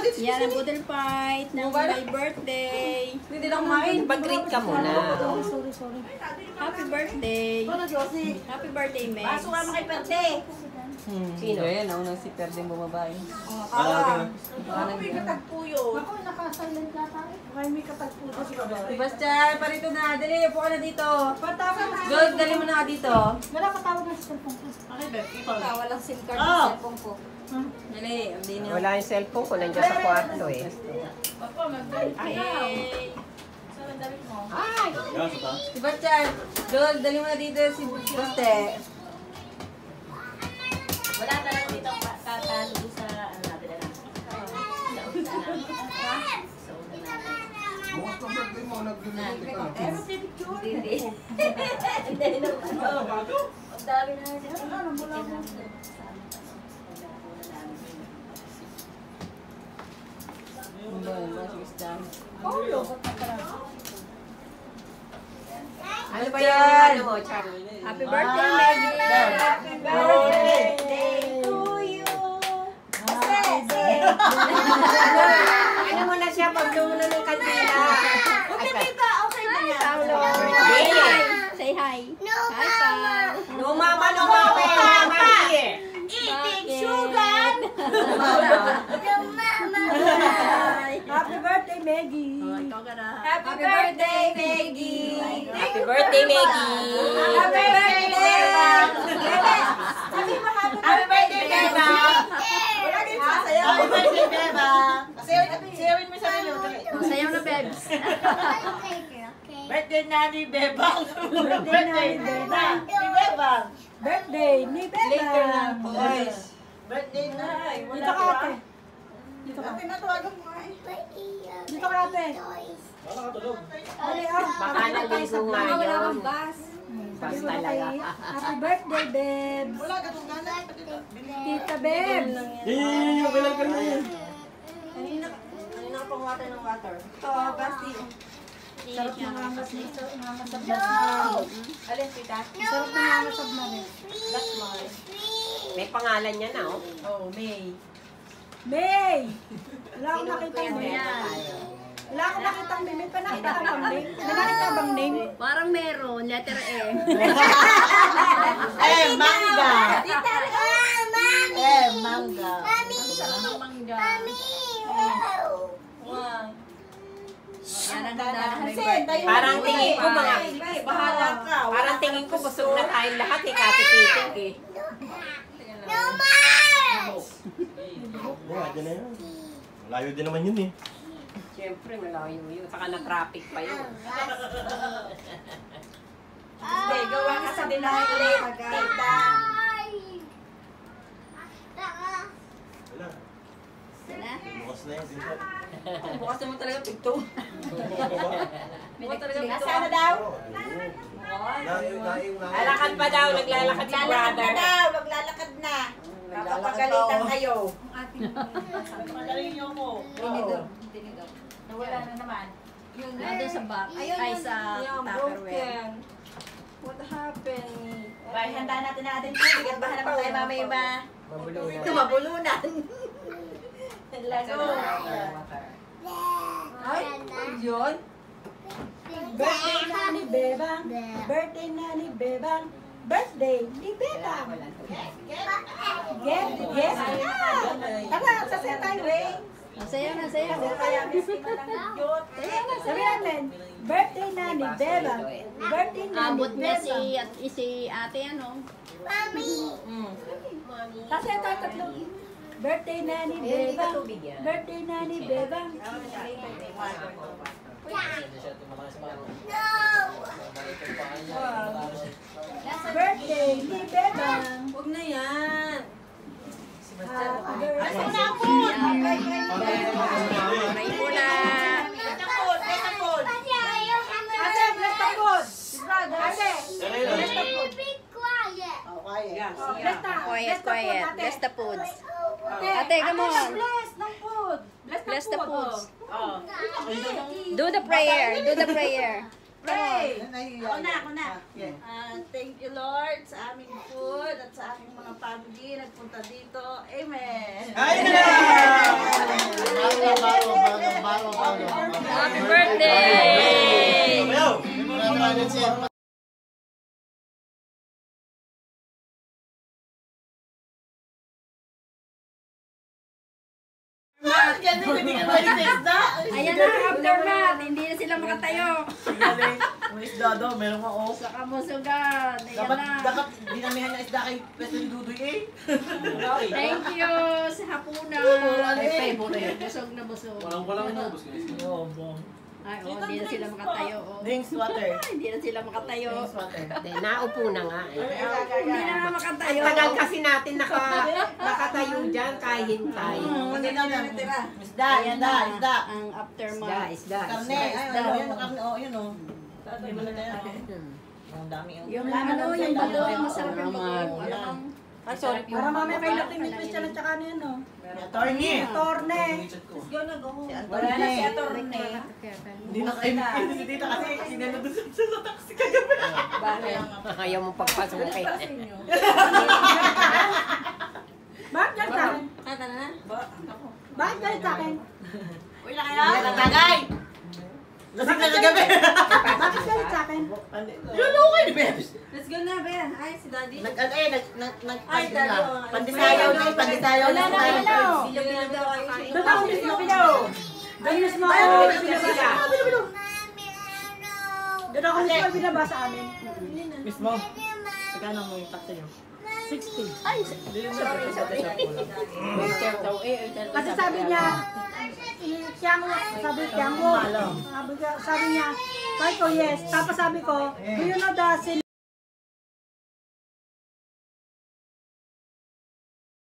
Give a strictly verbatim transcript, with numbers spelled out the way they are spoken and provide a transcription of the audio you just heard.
Yan ang bottle fight ng my birthday. Hindi lang kumain. Pag-greet ka muna. Sorry, sorry. Happy birthday. Happy birthday, Meg. Pasok ka mo kay Perte. Hmm. Sino? Ayan, naunang si Perde bumaba yun. Ah, may katagpuyo. Ako, naka-silent na tayo. May may katagpuyo si Babae. Sebastian, parito na. Dali, upo ka na dito. Good, dali mo na ka dito. Wala katawag na sa cellphone ko. Okay, Beth. Wala lang SIM card Ah. sa cellphone ko. Dali, hindi niya. Wala yung cellphone ko, nandiyan sa kwarto eh. Papa, magdalik ka daw. Ay. Saan ang dalik mo? Ay! Sebastian, good, dali mo na dito si Baste. Wala talaga dito ang tatalo sa ano natin na lang. Sa una natin. Sa una natin. Bukas pa birthday mo, nag-birthday ka. Pero picture. Hindi. Hindi naman. Ang dami na natin. Ano, mula mo. Ano ba yun, mga Sebastian? Ano ba yung ano mo, Charlie? Happy birthday, Maggie! Happy birthday to you. Ano mo na siya pag lumuna ng kandila? Okay, tita. Okay na yan. Paulo! Say hi! Hi, Pao! No mama, no mama, mama here. Eating sugar. Happy birthday, Maggie! Oh, ikaw ka na. Happy birthday, Maggie. Happy birthday, Maggie. Happy birthday, Bebang. Sabi mo, happy birthday, Bebang. Wala kayo sasayaw. Happy birthday, Bebang. Sayawin mo sa inyo. Sayaw na, Bebs! Birthday na ni Bebang. Birthday ni Bebang. Ni Bebang. Birthday ni Later na, Bebang! boys. Birthday na. Dito ka, ate. Dito ka. Tinatawagan mo ay. Dito ka, ate. Dali, ah. Baka naligo nga Wala yun. kang bus. Bas talaga. Happy birthday, Bebs! Wala ka itong gana. Tita Bebs! Yee, okay lang ka na yan. Kanina, kanina ka pang water ng water. Ito, Basti. Sarap ng mamasab mamasab na. Alin, tita? Sarap ng mamasab na rin. That's mine. May pangalan niya na, oh. Oh, May. May! Wala akong nakita mo Yan. yan. Wala akong nakita mo. May panakita ka bang name? May nakita bang name? Parang meron, letter M. Eh, mangga. Tita, Eh, mangga. Ang mangga. Wow. Yan ang dadahan. Kasi, tayo Parang tingin ko mga... Bahala ka. Parang tingin ko busog na tayong lahat eh, katipitik eh. Oo, dyan na yan. Malayo din naman yun eh. Siyempre, malayo yun. Saka na-traffic pa yun. Hindi, gawa ka sa dinahin. Tita. Wala. Bukas na yan, dinta. Bukas naman talaga pigto. Bukas talaga pigto. Nasaan na daw? Layo, layo, layo. Lalakad pa daw, naglalakad si Lalakad na brother. daw. Maglalakad na. Kapapagalitan kayo. Magaling niyo ko. Tinidor. Tinidor. Nawala na naman. Nandun sa back. Ayun, Ay, yun. sa Yeah, Tupperware. broken. What happened? Bye, handa natin na ating tubig at baka naman tayo mamaya ma... Mabulunan. Ito, mabulunan. Lago. Ay, yun? Birthday na ni Bebang. Birthday na ni Bebang. Birthday ni Bebang. Get, yes. Tara, sasaya tayo, Ray. Masaya, masaya. Kaya miss ko na lang yun. Sabi natin, birthday na ni Bebang. Birthday na ni Abot na si, Bebang. at, si ate, ano? Mm. Sasaya tayo tatlo. Birthday na ni Bebang. Birthday na ni Bebang. Birthday ni Bebang. Huwag na yan. Happy birthday. Maray mo na. Takot, may takot. Ate, bless the food. Ate, bless the food. Oh, kaya. Bless the Quiet, quiet. Bless the foods. Ate, come Ate, on. bless ng food. Bless the foods. Oh. Do the prayer. Do the prayer. Pray. Ako na, ako na. Ah, thank you, Lord, sa aming food at sa aking mga family nagpunta dito. Amen. Ay na! Princess. Ayan na, aftermath. Hindi na sila makatayo. Ang isda daw, meron nga oh. Sa kamusugan. Ayan Dapat, na. dapat dinamihan ng isda kay Pwesto ni Dudoy eh. Thank you sa hapunan. Ay, favorite. Busog na busog. Walang-walang inubos guys. Oo, bong. Ay, oh, hindi na sila makatayo. Oh. Drinks water. Ay, hindi na sila makatayo. Drinks water. Hindi, naupo na nga eh. Hindi na nga makatayo. Tagal kasi natin naka, nakatayo dyan, kahintay. Hindi na na. Isda, Ayan isda, na, isda. ang Isda, aftermath. isda, Karne, isda. ay, ano, yun, karne, oh, yun, oh. Sabi mo na tayo. Ang dami, oh. Yung ano, yung bagoong masarap yung bagoong. Alam mo? Ay, sorry. Para mamaya kayo natin ni Christian at saka ano yan, no? Attorney. Torne. Si Wala Attorney. na si Atorne. Hindi na kayo nakinig si Tita kasi sinanod sa sa taxi kagabi. Ayaw mo pagpasukin. Bakit galit sa akin? Bakit galit sa akin? Uy na kaya? Tagay! Lasing na kagabi. Bakit galit sa akin? Yun, okay ni Bebs. Let's go na, Be. Ay, si Daddy. Nag, ano eh, nag, nag, nag, Ay, ano na. dalawa. Pandisayaw na eh, pandisayaw na. Wala na, wala na. Bilo-bilo daw kayo. Doon ako mismo pinaw. Doon mismo ako pinabasa. Doon ako mismo pinabasa amin. Mismo. Magkano mo yung taxi niyo? sixty. Ay, Sorry, sorry. kasi sabi niya, siyang, sabi siyang mo. Sabi, niya- sabi niya, sabi ko yes. Tapos sabi ko, do you know the